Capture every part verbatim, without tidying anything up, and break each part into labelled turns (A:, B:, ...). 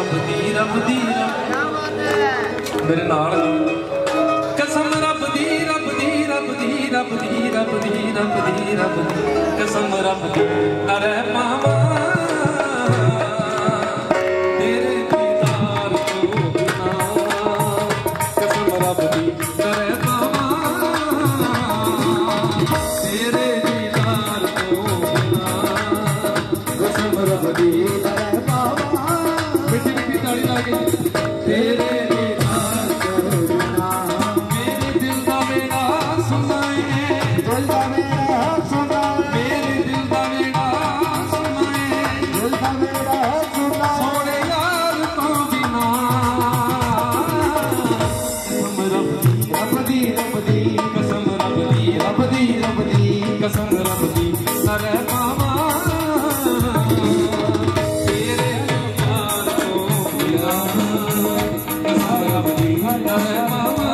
A: रब दी रब दी मेरे नाल कसम रब दी रब दी रब दी रब दी रब दी रब दी रब दी कसम रब दी अरे मामा तेरे दीदार को बिना कसम रब दी अरे मामा तेरे दीदार को बिना कसम रब दी अरे मामा मिठी मिठी ताली लाके तेरे कसम रब दी अरे मामा तेरे दीदार को बिना कसम रब दी अरे मामा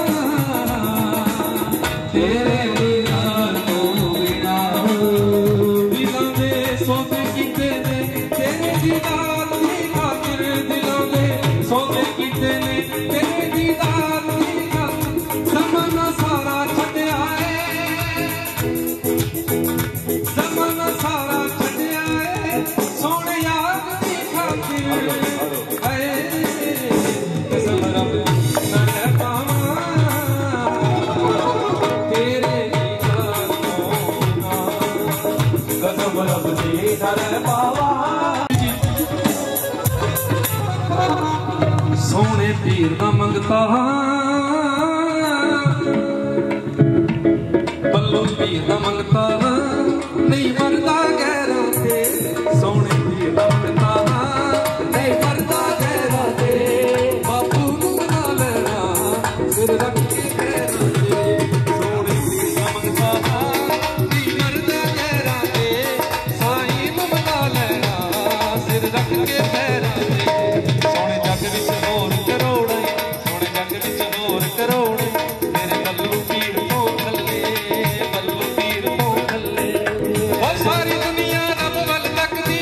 A: तेरे दीदार को बिना दिलों दे सौदे कीते ने तेरे दीदार की खातिर दिलों दे सौदे कीते ने तेरे दीदार की खातिर ज़माना सारा छड्या ज़माना सारा छड्या सोने यार दी खातिर कसम रब दी अरे मामा तेरे दीदार को बिना कसम रब दी अरे मामा सोने पीर दा मंगता बल्लो पीर दा मंगता नहीं मरदा गैरा ते सोने पीर दा मंगता नहीं मरदा गैरा ते बापू नू मना लेना सिर रख के गैरा ते सोने पीर दा मंगता नहीं मरदा गैरा ते साईं नू मना लेना सिर रख के गैरा ते सोने जग विच होर करोड़ सोने जग विच होर करोड़ मेरे बल्लू पीर तो थल्ले बल्लू पीर तो थल्ले सारी दुनिया रब वल तकदी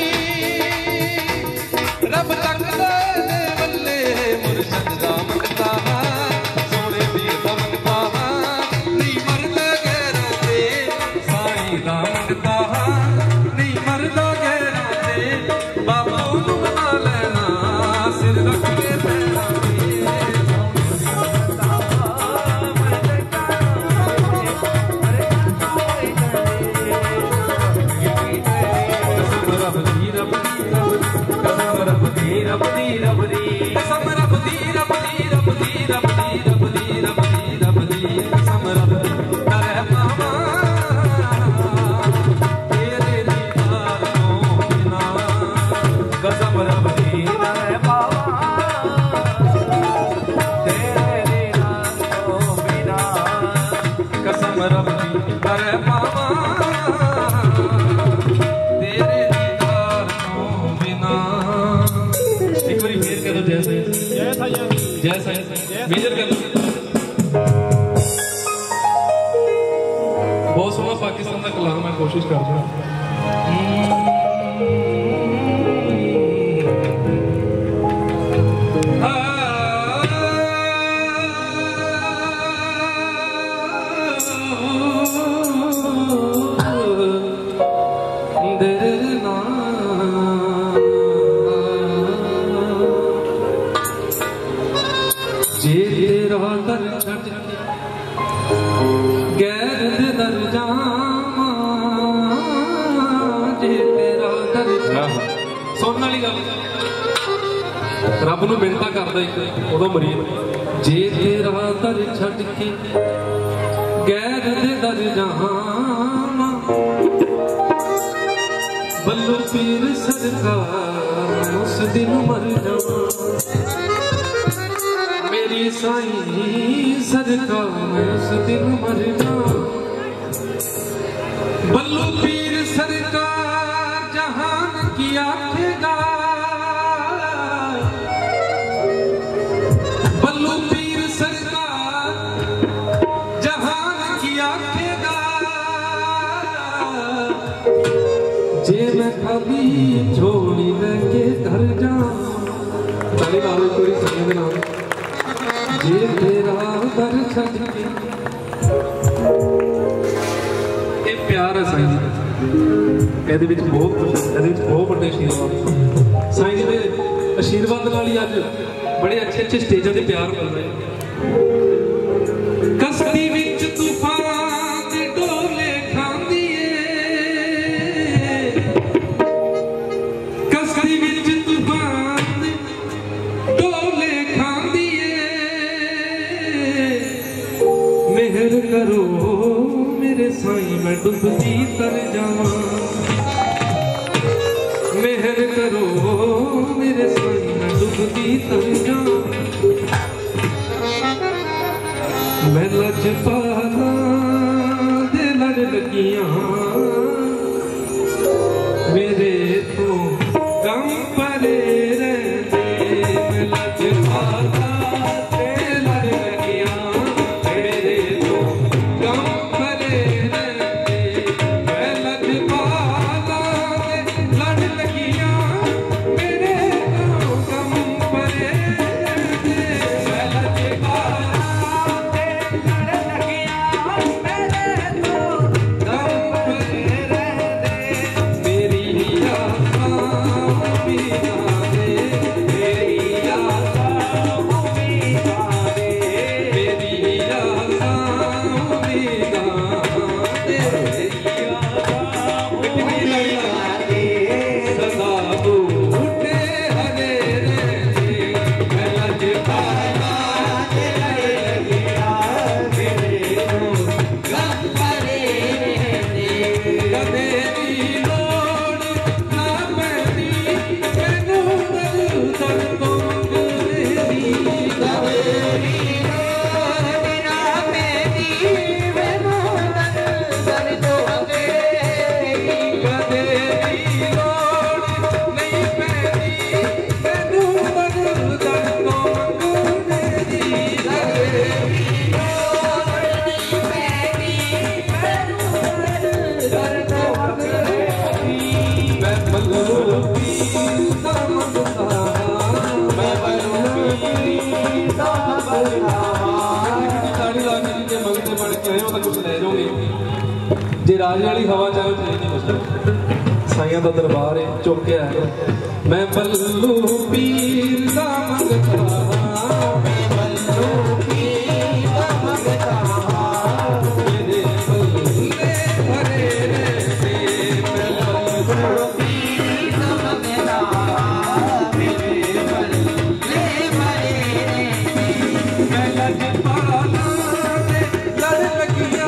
A: रब तकदा बल्ले मुर्शद दा मंगता सोने पीर दा मंगता नहीं मरदा गैरा ते साईं दा मंगता नहीं मरदा गैरा ते बाबू नू मना लेना सिर रख के पैरा रब दी रब दी कसम रब दी रब दी रब दी रब दी रब दी रब दी रब दी कसम रब दी अरे मामा तेरे दीदार को बिना कसम रब दी अरे मामा तेरे दीदार को बिना कसम रब दी अरे मामा तेरे दीदार को बिना एक बारी मेजर कर दो जैसे जैसा जैसा मेजर कर दो बहुत सोहना पाकिस्तान का कलाम मैं कोशिश कर रहा जे तेरा दर छड़ गैर दे दर जावा जे तेरा दर सुनने वाली गल रब नूं मिन्नतां करदा एक उदों मरीद जे तेरा दर छड़ के गैर दे दर जावा बल्लू पीर सरकार उस दिन मर जावा मेरी साईं सरकार उस दिन मर जावा बल्लू पीर सरकार जहान की आखेगा बल्लू पीर सरकार जहान की आखेगा जे मैं खाली झोली लेके घर जाऊं साईं दे नाम जे तेरा दर छज के ये प्यार है साईं जी ਇਹਦੇ ਵਿੱਚ ਬਹੁਤ ਇਹਦੇ ਵਿੱਚ ਬਹੁਤ ਵੱਡੇ ਆਸ਼ੀਰਵਾਦ ਸਾਈਂ ਜੀ ਦੇ ਆਸ਼ੀਰਵਾਦ ਨਾਲ ਹੀ ਅੱਜ ਬੜੇ ਅੱਛੇ ਅੱਛੇ ਸਟੇਜਾਂ ਤੇ ਪਿਆਰ ਮਿਲ ਰਹੇ ਕਸਦੀ ਵਿੱਚ ਤੂਫਾਨ ਦੇ ਡੋਲੇ ਖਾਂਦੀ ਏ ਕਸਦੀ ਵਿੱਚ ਤੂਫਾਨ ਦੇ ਡੋਲੇ ਖਾਂਦੀ ਏ ਮਿਹਰ ਕਰੋ मेरे साईं मैं डुबती तर जावां मेहर करो मेरे साईं मैं डुबती तर जावां मैं लजपाला दे लड़ लगियां मेरे तो गम परे रहंदे मैं लजपाला दे लड़ लगियां मेरे तो गम जे राजे वाली हवा चाहे तो नहीं मुश्किल साइयां का दरबार है चौके है मैं बल्लू पीर दा मंगता मैं बल्लू पीर दा मंगता मेरे बल्ले भरे रहते मैं बल्लू पीर दा मंगता मेरे बल्ले भरे रहते मैं लजपाला दे लड़ लगिया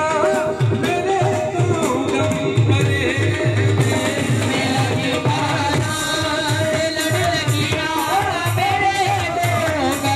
B: मेरे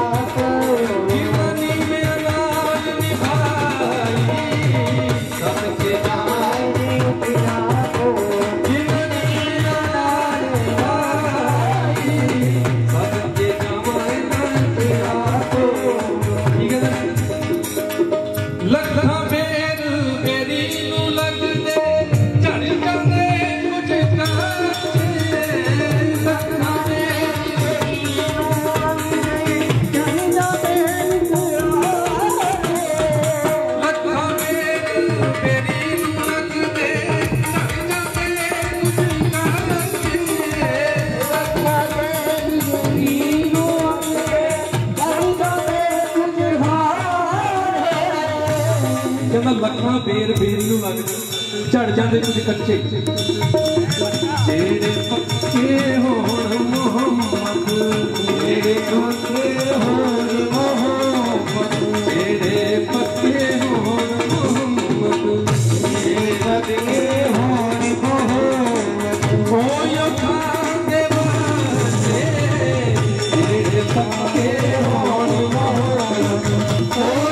A: लखा बेर बेरी लग झड़ जाते कुछ कच्चे जेड़े पक्के होण मोहम्मद जेड़े पक्के होण मोहम्मद जेड़े पक्के होण मोहम्मद जेड़े पक्के होण मोहम्मद कोई खांदे वास्ते जेड़े पक्के होण मोहम्मद कोई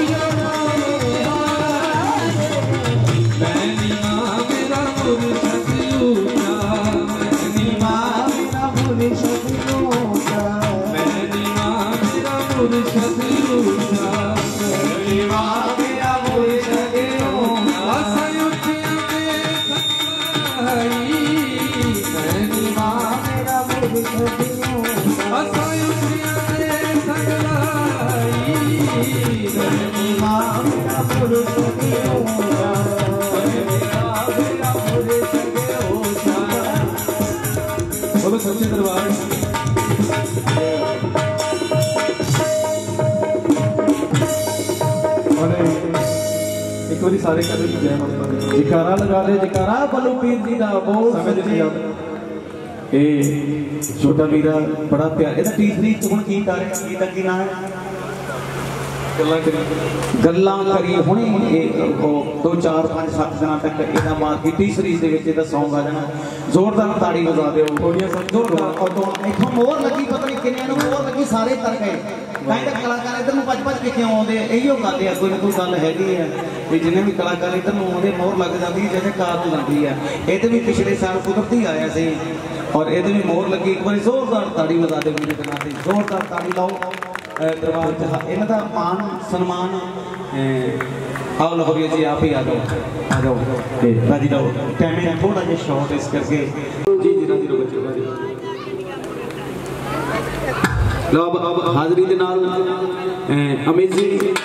A: बोलो सच्चे दरबार एक बार सारे कर जय माता दी जयकारा लगा दे जयकारा बल्लू पीर जी दा बोल सच्चे ए छोटा वीरा बड़ा प्यार एदा तीसरी हुन की गा रहे गीत की नाम है गल्लां करी गल्लां करी हुणे दो चार पांच सात दिन तक एदा मार की तीसरी दे विच एदा सॉन्ग आ जाना जोरदार ताड़ी बजा दिओ थोड़ियां जोरदार और तो इथों मोर लगी पता नहीं किन्ने नु मोर लगी सारे तर गए कई तक कलाकार इधर नु भज भज के क्यों आउंदे इहो गल है कोई ना कोई गल हैगी है कि जिन्ने भी कलाकार इधर नु आउंदे मोर लग जांदी जैसे कार नु लगदी है एते भी पिछले साल कुदरती आया सी और एते भी मोर लगी एक बार जोरदार ताड़ी बजा दे मेरे कना ते जोरदार ताड़ी लाओ दरबार च इन्हां दा मान सम्मान आओ लहौरिया जी आप ही आ जाओ आ जाओ ते राजी रहो टाइमिंग थोड़ा जिहा शॉर्ट इस करके जी जी राजी रहो बच्चे राजी लो अब अब हाजरी दे नाल अमेजिंग